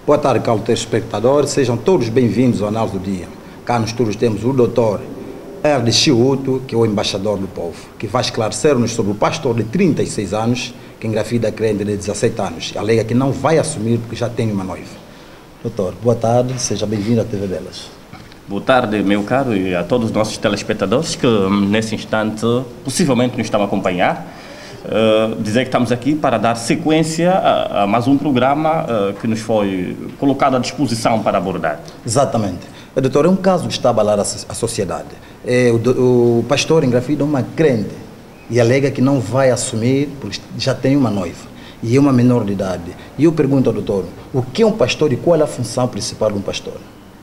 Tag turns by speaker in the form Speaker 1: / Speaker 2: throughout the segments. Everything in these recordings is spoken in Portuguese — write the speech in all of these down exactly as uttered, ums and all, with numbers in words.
Speaker 1: Boa tarde, caro telespectadores, sejam todos bem-vindos ao Análise do Dia. Cá nos estúdios temos o doutor Herdi Chiuto, que é o embaixador do povo, que vai esclarecer-nos sobre o pastor de trinta e seis anos, que engravida a crente de dezassete anos, e alega que não vai assumir porque já tem uma noiva. Doutor, boa tarde, seja bem-vindo à T V Belas.
Speaker 2: Boa tarde, meu caro, e a todos os nossos telespectadores que nesse instante possivelmente nos estão a acompanhar. Uh, dizer que estamos aqui para dar sequência a, a mais um programa uh, que nos foi colocado à disposição para abordar.
Speaker 1: Exatamente. Doutor, é um caso que está a abalar a, a sociedade. É, o, o pastor engravida uma crente e alega que não vai assumir porque já tem uma noiva e é uma menor de idade. E eu pergunto ao doutor, o que é um pastor e qual é a função principal de um pastor?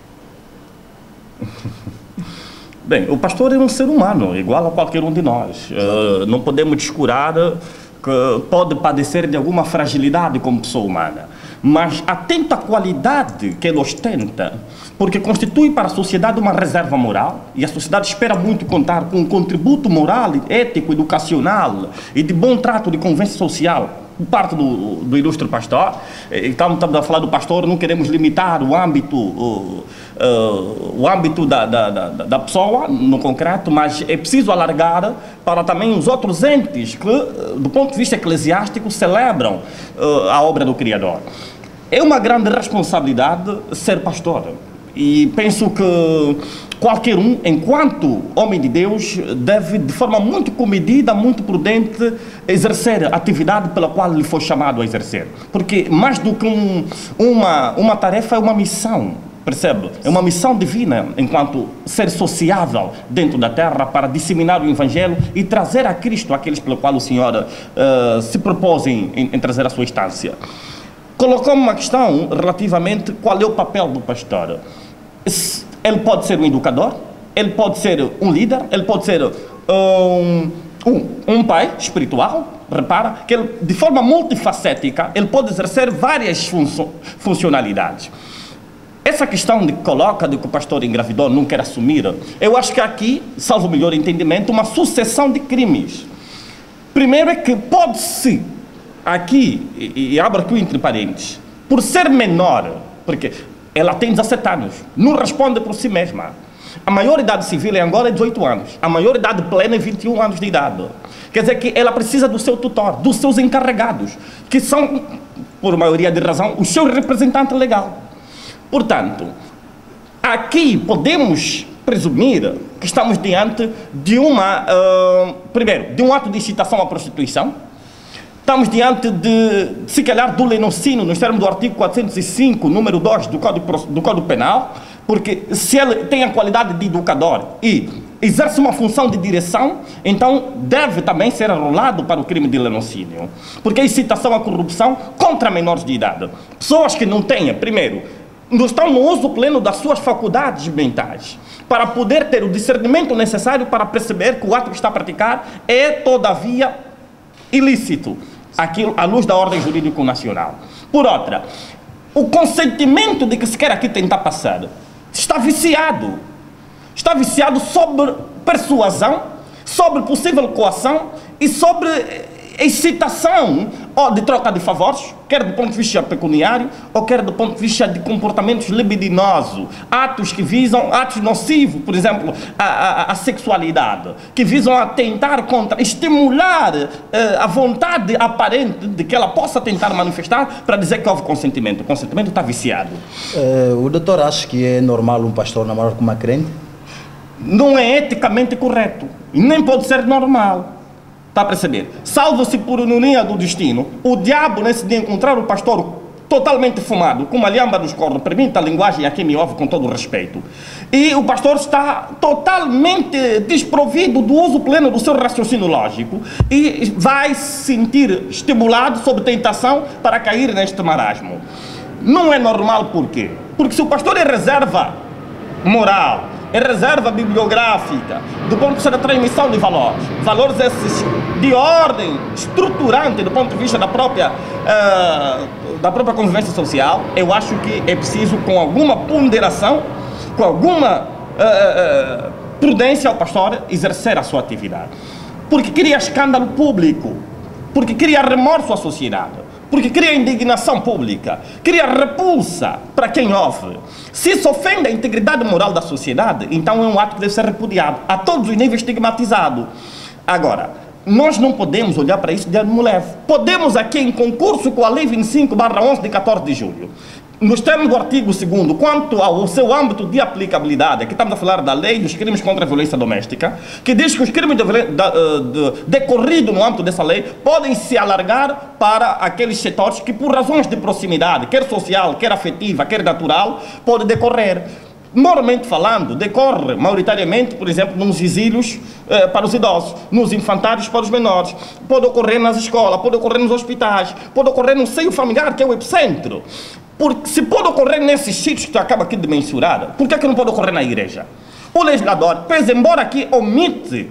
Speaker 2: Bem, o pastor é um ser humano, igual a qualquer um de nós. Uh, não podemos descurar que pode padecer de alguma fragilidade como pessoa humana. Mas atento à qualidade que ele ostenta, porque constitui para a sociedade uma reserva moral, e a sociedade espera muito contar com um contributo moral, ético, educacional e de bom trato de convivência social por parte do, do ilustre pastor. Então, estamos a falar do pastor, não queremos limitar o âmbito, o, uh, o âmbito da, da, da, da pessoa, no concreto, mas é preciso alargar para também os outros entes que, do ponto de vista eclesiástico, celebram uh, a obra do Criador. É uma grande responsabilidade ser pastor. E penso que qualquer um, enquanto homem de Deus, deve, de forma muito comedida, muito prudente, exercer a atividade pela qual ele foi chamado a exercer. Porque mais do que um, uma, uma tarefa, é uma missão, percebe? É uma missão divina, enquanto ser sociável dentro da terra para disseminar o Evangelho e trazer a Cristo aqueles pelo qual o Senhor uh, se propôs em, em, em trazer a sua instância. Colocou-me uma questão relativamente qual é o papel do pastor. Ele pode ser um educador, ele pode ser um líder, ele pode ser um, um, um pai espiritual. Repara que ele, de forma multifacética, ele pode exercer várias funcio funcionalidades. Essa questão de que coloca de que o pastor engravidou não quer assumir, eu acho que aqui, salvo o melhor entendimento, uma sucessão de crimes. Primeiro é que pode-se, aqui, e, e abro aqui entre parênteses, por ser menor, porque ela tem dezassete anos, não responde por si mesma. A maioridade civil em Angola é dezoito anos, a maioridade plena é vinte e um anos de idade. Quer dizer que ela precisa do seu tutor, dos seus encarregados, que são, por maioria de razão, o seu representante legal. Portanto, aqui podemos presumir que estamos diante de uma, uh, primeiro, de um ato de incitação à prostituição. Estamos diante de, se calhar, do lenocínio, nos termos do artigo quatrocentos e cinco, número dois do Código, do Código Penal, porque se ele tem a qualidade de educador e exerce uma função de direção, então deve também ser arrolado para o crime de lenocínio. Porque a incitação à corrupção contra menores de idade. Pessoas que não tenham, primeiro, não estão no uso pleno das suas faculdades mentais, para poder ter o discernimento necessário para perceber que o ato que está a praticar é, todavia, ilícito, aquilo à luz da ordem jurídica nacional. Por outra, o consentimento de que se quer aqui tentar passar está viciado. Está viciado sobre persuasão, sobre possível coação e sobre excitação ou de troca de favores, quer do ponto de vista pecuniário ou quer do ponto de vista de comportamentos libidinosos, atos que visam, atos nocivos, por exemplo, a, a, a sexualidade, que visam a tentar contra, estimular eh, a vontade aparente de que ela possa tentar manifestar para dizer que houve consentimento. O consentimento está viciado.
Speaker 1: Uh, o doutor acha que é normal um pastor namorar com uma crente?
Speaker 2: Não é eticamente correto, e nem pode ser normal. Está a perceber? Salvo-se por ironia do destino, o diabo, nesse dia, encontrar o pastor totalmente fumado, com uma lhamba nos cornos, permita a linguagem a quem me ouve com todo o respeito, e o pastor está totalmente desprovido do uso pleno do seu raciocínio lógico e vai se sentir estimulado sob tentação para cair neste marasmo. Não é normal por quê? Porque se o pastor é reserva moral, é reserva bibliográfica, do ponto de vista da transmissão de valores, valores esses de ordem estruturante do ponto de vista da própria, uh, da própria convivência social, eu acho que é preciso, com alguma ponderação, com alguma uh, uh, prudência ao pastor, exercer a sua atividade. Porque cria escândalo público, porque cria remorso à sociedade, porque cria indignação pública, cria repulsa para quem ouve. Se isso ofende a integridade moral da sociedade, então é um ato que deve ser repudiado, a todos os níveis estigmatizado. Agora, nós não podemos olhar para isso de ânimo leve. Podemos aqui, em concurso com a Lei vinte e cinco barra onze de quatorze de julho, nos termos do artigo segundo, quanto ao seu âmbito de aplicabilidade, aqui estamos a falar da lei dos crimes contra a violência doméstica, que diz que os crimes de, de, de, decorridos no âmbito dessa lei podem se alargar para aqueles setores que, por razões de proximidade, quer social, quer afetiva, quer natural, pode decorrer. Normalmente falando, decorre maioritariamente, por exemplo, nos exílios eh, para os idosos, nos infantários para os menores, pode ocorrer nas escolas, pode ocorrer nos hospitais, pode ocorrer no seio familiar, que é o epicentro. Porque se pode ocorrer nesses sítios que tu acaba aqui de mensurar, por que é que não pode ocorrer na igreja? O legislador, pese embora aqui omite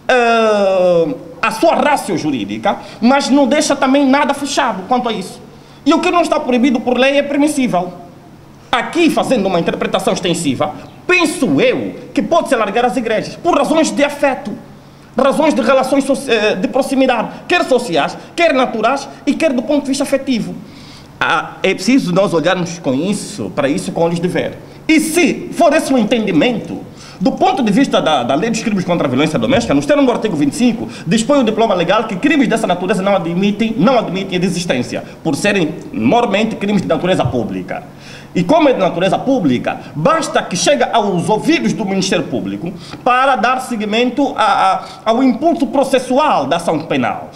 Speaker 2: uh, a sua ratio jurídica, mas não deixa também nada fechado quanto a isso. E o que não está proibido por lei é permissível. Aqui, fazendo uma interpretação extensiva, penso eu que pode se alargar às igrejas, por razões de afeto, razões de relações de proximidade, quer sociais, quer naturais e quer do ponto de vista afetivo. Ah, é preciso nós olharmos com isso, para isso com olhos de ver. E se for esse o entendimento, do ponto de vista da, da lei dos crimes contra a violência doméstica, nos termos do artigo vinte e cinco, dispõe o diploma legal que crimes dessa natureza não admitem, não admitem a desistência, por serem normalmente crimes de natureza pública. E como é de natureza pública, basta que chegue aos ouvidos do Ministério Público para dar seguimento a, a, ao impulso processual da ação penal.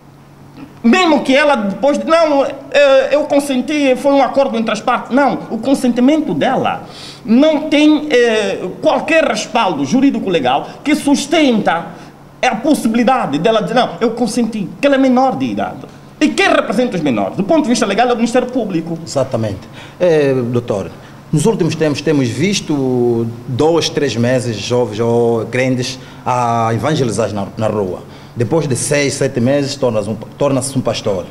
Speaker 2: Mesmo que ela depois, não, eu consenti, foi um acordo entre as partes. Não, o consentimento dela não tem eh, qualquer respaldo jurídico-legal que sustenta a possibilidade dela dizer, não, eu consenti, que ela é menor de idade. E quem representa os menores? Do ponto de vista legal é o Ministério Público.
Speaker 1: Exatamente. É, doutor, nos últimos tempos temos visto dois, três meses jovens ou grandes a evangelizar na, na rua. Depois de seis, sete meses, torna-se um, torna-se um pastor.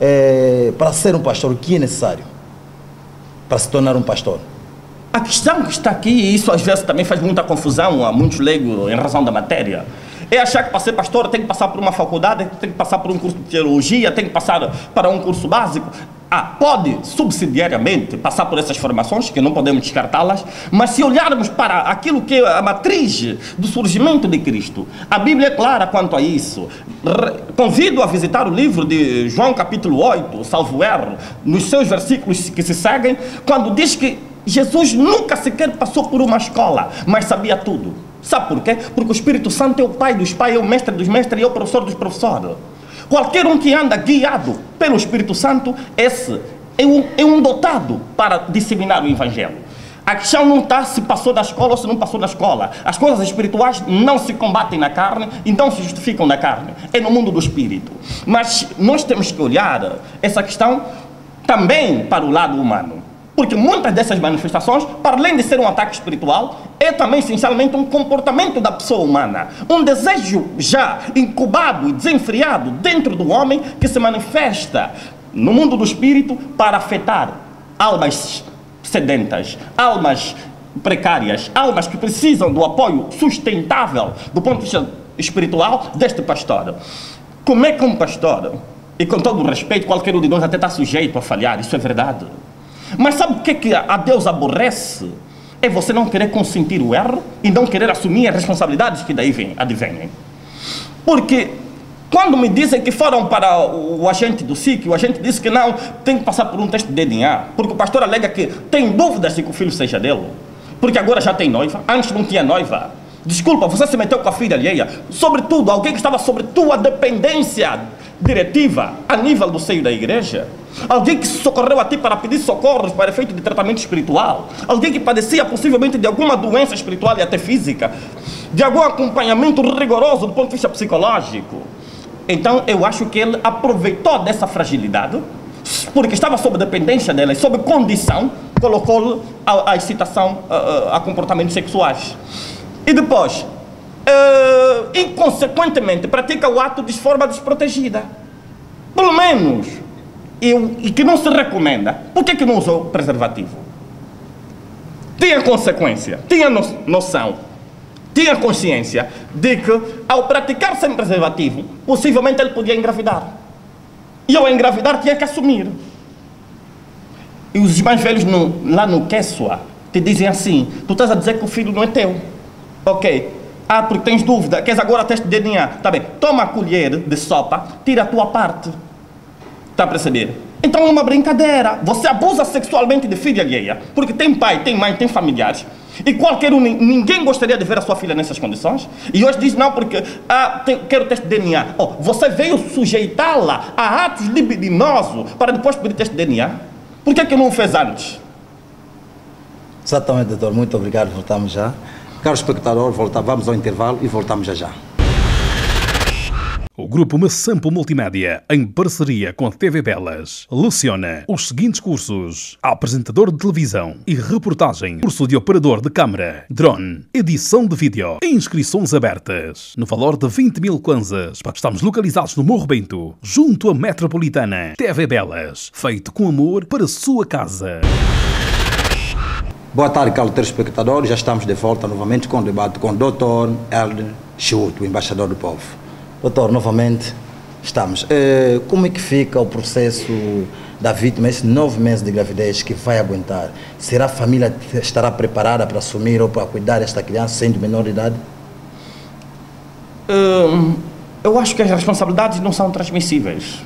Speaker 1: É, para ser um pastor, o que é necessário para se tornar um pastor?
Speaker 2: A questão que está aqui, e isso às vezes também faz muita confusão a muitos leigos em razão da matéria, é achar que para ser pastor tem que passar por uma faculdade, tem que passar por um curso de teologia, tem que passar para um curso básico. Ah, pode subsidiariamente passar por essas formações, que não podemos descartá-las, mas se olharmos para aquilo que é a matriz do surgimento de Cristo, a Bíblia é clara quanto a isso. Convido a visitar o livro de João capítulo oito, salvo erro, nos seus versículos que se seguem, quando diz que Jesus nunca sequer passou por uma escola, mas sabia tudo. Sabe por quê? Porque o Espírito Santo é o Pai dos Pais, é o Mestre dos Mestres e é o Professor dos Professores. Qualquer um que anda guiado pelo Espírito Santo, esse é um, é um dotado para disseminar o Evangelho. A questão não está se passou da escola ou se não passou da escola. As coisas espirituais não se combatem na carne e não se justificam na carne. É no mundo do Espírito. Mas nós temos que olhar essa questão também para o lado humano. Porque muitas dessas manifestações, para além de ser um ataque espiritual, é também essencialmente um comportamento da pessoa humana. Um desejo já incubado e desenfreado dentro do homem que se manifesta no mundo do espírito para afetar almas sedentas, almas precárias, almas que precisam do apoio sustentável do ponto de vista espiritual deste pastor. Como é que um pastor, e com todo o respeito, qualquer um de nós até está sujeito a falhar, isso é verdade. Mas sabe o que, é que a Deus aborrece? É você não querer consentir o erro e não querer assumir as responsabilidades que daí vem, advêm. Porque quando me dizem que foram para o, o agente do S I C, o agente disse que não, tem que passar por um teste de D N A, porque o pastor alega que tem dúvidas de que o filho seja dele, porque agora já tem noiva, antes não tinha noiva. Desculpa, você se meteu com a filha alheia, sobretudo alguém que estava sobre tua dependência diretiva a nível do seio da igreja. Alguém que socorreu a ti para pedir socorros para efeito de tratamento espiritual. Alguém que padecia possivelmente de alguma doença espiritual e até física. De algum acompanhamento rigoroso do ponto de vista psicológico. Então eu acho que ele aproveitou dessa fragilidade, porque estava sob dependência dela e sob condição, colocou-lhe a, a excitação a, a comportamentos sexuais. E depois, uh, inconsequentemente, pratica o ato de forma desprotegida. Pelo menos, eu, e que não se recomenda. Por que que não usou preservativo? Tinha consequência, tinha no, noção, tinha consciência de que, ao praticar sem preservativo, possivelmente ele podia engravidar. E ao engravidar tinha que assumir. E os mais velhos no, lá no Quechua te dizem assim, tu estás a dizer que o filho não é teu. Ok. Ah, porque tens dúvida, queres agora teste de D N A. Tá bem, toma a colher de sopa, tira a tua parte. Está a perceber? Então é uma brincadeira. Você abusa sexualmente de filha alheia, porque tem pai, tem mãe, tem familiares. E qualquer um, ninguém gostaria de ver a sua filha nessas condições. E hoje diz não porque, ah, tem, quero teste de D N A. Oh, você veio sujeitá-la a atos libidinosos para depois pedir teste de D N A? Por que é que não o fez antes?
Speaker 1: Exatamente, doutor. Muito obrigado. Voltamos já. Caro espectador, volta, vamos ao intervalo e voltamos já já.
Speaker 3: O Grupo Massampo Multimédia, em parceria com a T V Belas, leciona os seguintes cursos: apresentador de televisão e reportagem, curso de operador de câmara, drone, edição de vídeo, inscrições abertas, no valor de vinte mil kwanzas. Estamos localizados no Morro Bento, junto à Metropolitana. T V Belas, feito com amor para a sua casa.
Speaker 1: Boa tarde, caro telespectador. Já estamos de volta novamente com o debate com o doutor Herder Chiuto, o embaixador do povo. Doutor, novamente estamos. Eh, como é que fica o processo da vítima, esses nove meses de gravidez que vai aguentar? Será a família estará preparada para assumir ou para cuidar desta criança sendo menor de idade?
Speaker 2: Hum, eu acho que as responsabilidades não são transmissíveis.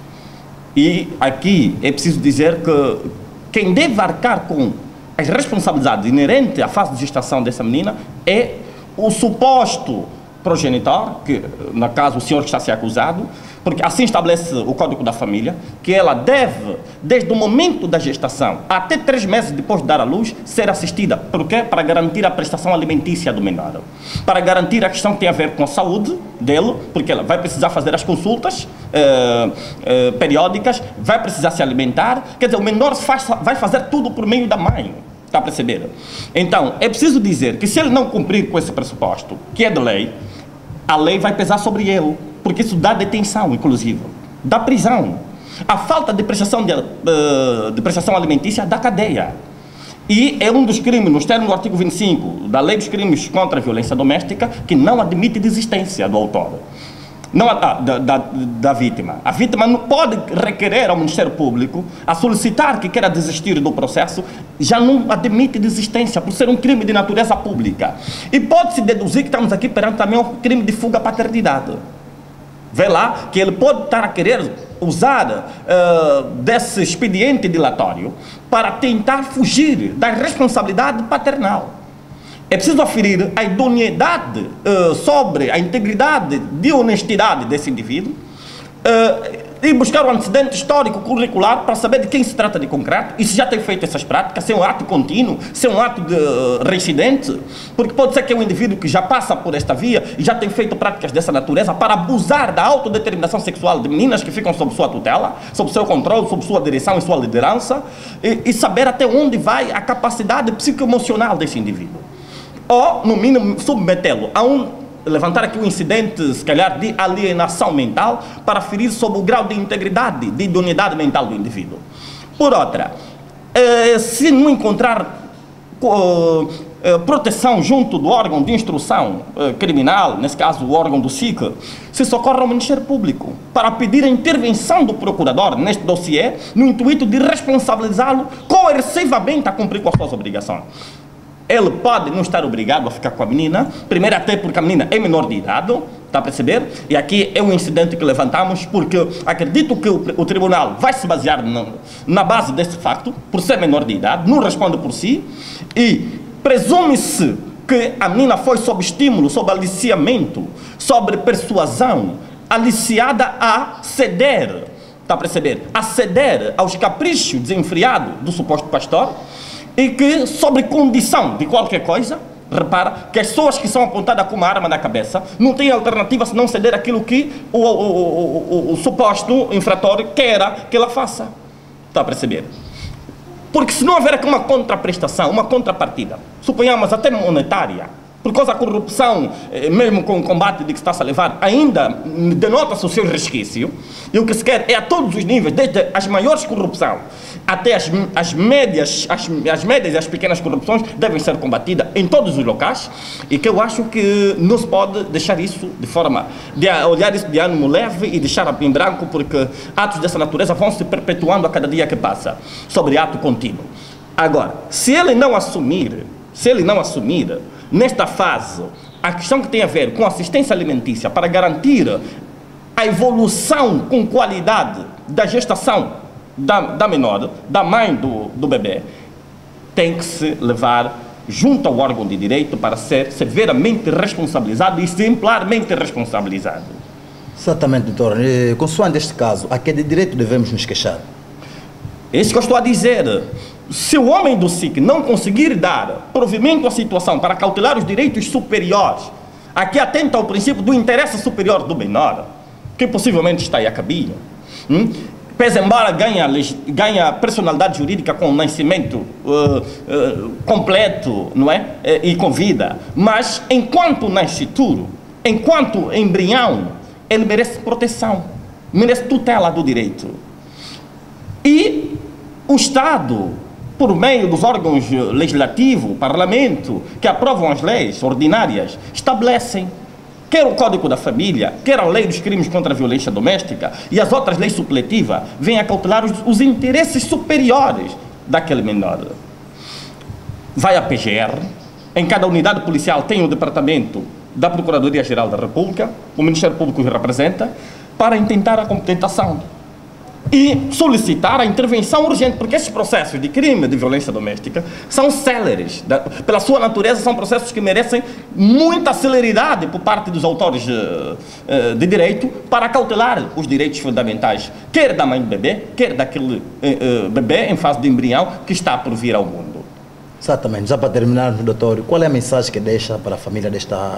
Speaker 2: E aqui é preciso dizer que quem deve arcar com as responsabilidades inerentes à fase de gestação dessa menina é o suposto progenitor, que, no caso, o senhor que está a ser acusado, porque assim estabelece o Código da Família, que ela deve, desde o momento da gestação até três meses depois de dar à luz, ser assistida. Por quê? Para garantir a prestação alimentícia do menor. Para garantir a questão que tem a ver com a saúde dele, porque ela vai precisar fazer as consultas eh, eh, periódicas, vai precisar se alimentar. Quer dizer, o menor faz, vai fazer tudo por meio da mãe. Está a perceber? Então, é preciso dizer que se ele não cumprir com esse pressuposto, que é de lei, a lei vai pesar sobre ele, porque isso dá detenção, inclusive, dá prisão. A falta de prestação, de, uh, de prestação alimentícia dá cadeia. E é um dos crimes, nos termos do artigo vinte e cinco da Lei dos Crimes contra a Violência Doméstica, que não admite desistência do autor. Não, ah, da, da, da vítima. A vítima não pode requerer ao Ministério Público a solicitar que queira desistir do processo, já não admite desistência por ser um crime de natureza pública. E pode-se deduzir que estamos aqui perante também um crime de fuga à paternidade. Vê lá que ele pode estar a querer usar uh, desse expediente dilatório para tentar fugir da responsabilidade paternal. É preciso aferir a idoneidade uh, sobre a integridade de honestidade desse indivíduo uh, e buscar um antecedente histórico curricular para saber de quem se trata de concreto e se já tem feito essas práticas, se é um ato contínuo, se é um ato de, uh, reincidente, porque pode ser que é um indivíduo que já passa por esta via e já tem feito práticas dessa natureza para abusar da autodeterminação sexual de meninas que ficam sob sua tutela, sob seu controle, sob sua direção e sua liderança e, e saber até onde vai a capacidade psicoemocional desse indivíduo. Ou, no mínimo, submetê-lo a um, levantar aqui um incidente, se calhar, de alienação mental, para ferir sobre o grau de integridade, de idoneidade mental do indivíduo. Por outra, eh, se não encontrar eh, proteção junto do órgão de instrução eh, criminal, nesse caso o órgão do S I C, se socorre ao Ministério Público, para pedir a intervenção do procurador neste dossiê, no intuito de responsabilizá-lo coercivamente a cumprir com as suas obrigações. Ele pode não estar obrigado a ficar com a menina, primeiro até porque a menina é menor de idade, está a perceber? E aqui é um incidente que levantamos porque acredito que o, o tribunal vai se basear na, na base desse facto, por ser menor de idade, não responde por si, e presume-se que a menina foi sob estímulo, sob aliciamento, sob persuasão, aliciada a ceder, está a perceber? A ceder aos caprichos desenfreados do suposto pastor, e que, sob condição de qualquer coisa, repara, que as pessoas que são apontadas com uma arma na cabeça não têm alternativa senão ceder aquilo que o, o, o, o, o suposto infrator queira que ela faça. Está a perceber? Porque se não houver aqui uma contraprestação, uma contrapartida, suponhamos até monetária, Por causa da corrupção, mesmo com o combate de que está-se a levar, ainda denota-se o seu resquício. E o que se quer é a todos os níveis, desde as maiores corrupções até as, as, médias, as, as médias e as pequenas corrupções, devem ser combatidas em todos os locais. E que eu acho que não se pode deixar isso de forma, de olhar isso de ânimo leve e deixar em branco, porque atos dessa natureza vão se perpetuando a cada dia que passa, sobre ato contínuo. Agora, se ele não assumir, se ele não assumir, nesta fase, a questão que tem a ver com assistência alimentícia para garantir a evolução com qualidade da gestação da, da menor, da mãe do, do bebê, tem que se levar junto ao órgão de direito para ser severamente responsabilizado e exemplarmente responsabilizado.
Speaker 1: Exatamente, doutor. E, consoante este caso, a que de direito devemos nos queixar?
Speaker 2: É isso que eu estou a dizer. Se o homem do S I C não conseguir dar provimento à situação para cautelar os direitos superiores, aqui atenta ao princípio do interesse superior do menor, que possivelmente está aí a caminho, hum? pese embora ganha, ganha personalidade jurídica com o nascimento uh, uh, completo, não é? E com vida, mas enquanto nascituro, enquanto embrião, ele merece proteção, merece tutela do direito. E o Estado, por meio dos órgãos legislativos, parlamento, que aprovam as leis ordinárias, estabelecem, quer o Código da Família, quer a Lei dos Crimes contra a Violência Doméstica e as outras leis supletivas, vêm a cautelar os, os interesses superiores daquele menor. Vai a P G R, em cada unidade policial tem o departamento da Procuradoria-Geral da República, o Ministério Público que representa, para intentar a complementação e solicitar a intervenção urgente, porque esses processos de crime de violência doméstica são céleres, da, pela sua natureza são processos que merecem muita celeridade por parte dos autores uh, uh, de direito para cautelar os direitos fundamentais, quer da mãe do bebê, quer daquele uh, uh, bebê em fase de embrião que está por vir ao mundo.
Speaker 1: Exatamente. Já para terminarmos, doutor, qual é a mensagem que deixa para a família desta,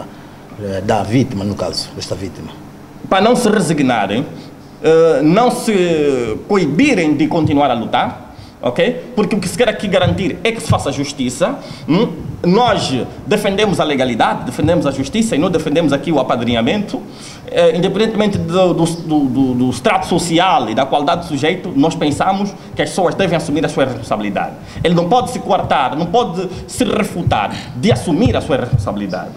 Speaker 1: da vítima, no caso, desta vítima?
Speaker 2: Para não se resignarem, Uh, não se coibirem de continuar a lutar, ok? Porque o que se quer aqui garantir é que se faça justiça. Hum? Nós defendemos a legalidade, defendemos a justiça e não defendemos aqui o apadrinhamento. Uh, independentemente do, do, do, do extrato social e da qualidade do sujeito, nós pensamos que as pessoas devem assumir a sua responsabilidade. Ele não pode se coartar, não pode se refutar de assumir a sua responsabilidade.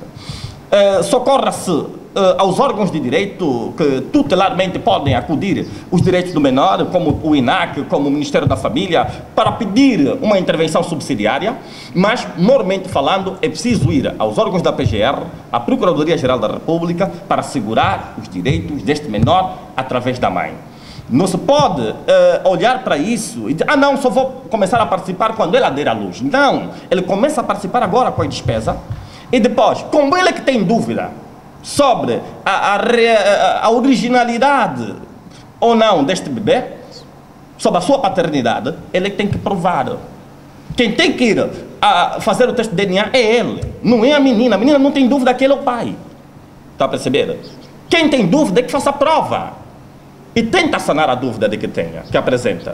Speaker 2: Uh, socorra-se Uh, aos órgãos de direito que tutelarmente podem acudir os direitos do menor, como o I N A C, como o Ministério da Família, para pedir uma intervenção subsidiária, mas, moralmente falando, é preciso ir aos órgãos da P G R, à Procuradoria-Geral da República, para assegurar os direitos deste menor através da mãe. Não se pode uh, olhar para isso e dizer, ah não, só vou começar a participar quando ele der à luz. Não, ele começa a participar agora com a despesa e depois, como ele que tem dúvida sobre a, a, a originalidade ou não deste bebê, sobre a sua paternidade, ele tem que provar. Quem tem que ir a fazer o teste de D N A é ele, não é a menina. A menina não tem dúvida que ele é o pai. Está a perceber? Quem tem dúvida é que faça a prova e tenta sanar a dúvida de que tenha, que apresenta.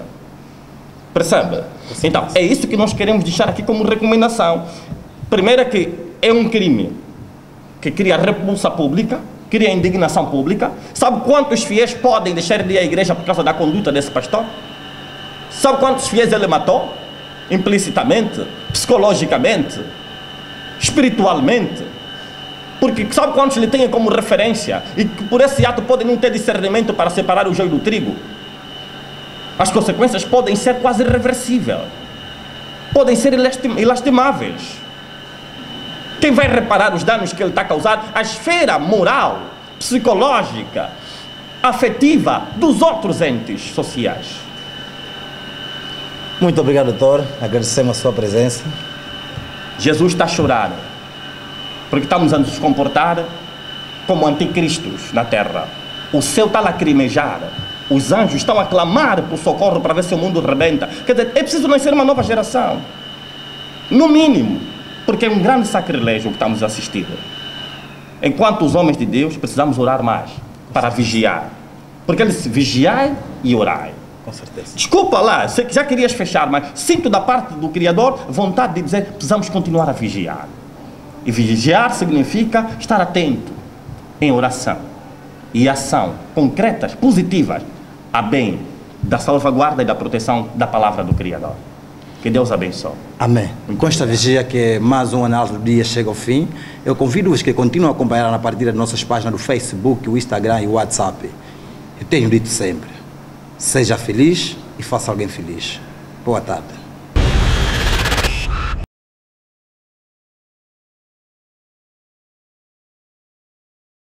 Speaker 2: Percebe? Então, é isso que nós queremos deixar aqui como recomendação. Primeiro é que é um crime que cria repulsa pública, cria indignação pública. Sabe quantos fiéis podem deixar de ir à igreja por causa da conduta desse pastor? Sabe quantos fiéis ele matou? Implicitamente, psicologicamente, espiritualmente. Porque sabe quantos ele tem como referência e que por esse ato podem não ter discernimento para separar o joio do trigo? As consequências podem ser quase irreversíveis, podem ser ilastimáveis. Quem vai reparar os danos que ele está a causar? A esfera moral, psicológica, afetiva dos outros entes sociais.
Speaker 1: Muito obrigado, doutor. Agradecemos a sua presença.
Speaker 2: Jesus está a chorar, porque estamos a nos comportar como anticristos na terra. O céu está a lacrimejar. Os anjos estão a clamar por socorro para ver se o mundo rebenta. Quer dizer, é preciso nascer uma nova geração. No mínimo. Porque é um grande sacrilégio que estamos a assistir. Enquanto os homens de Deus precisamos orar mais para vigiar. Porque ele disse, vigiai e orai.
Speaker 1: Com certeza.
Speaker 2: Desculpa lá, já querias fechar, mas sinto da parte do Criador vontade de dizer, precisamos continuar a vigiar. E vigiar significa estar atento em oração e ação concretas, positivas, a bem da salvaguarda e da proteção da palavra do Criador. Que Deus abençoe.
Speaker 1: Amém. Com esta vigia que mais um análise do dia chega ao fim, eu convido-vos que continuem a acompanhar a partir das nossas páginas do Facebook, o Instagram e o WhatsApp. Eu tenho dito sempre, seja feliz e faça alguém feliz. Boa tarde.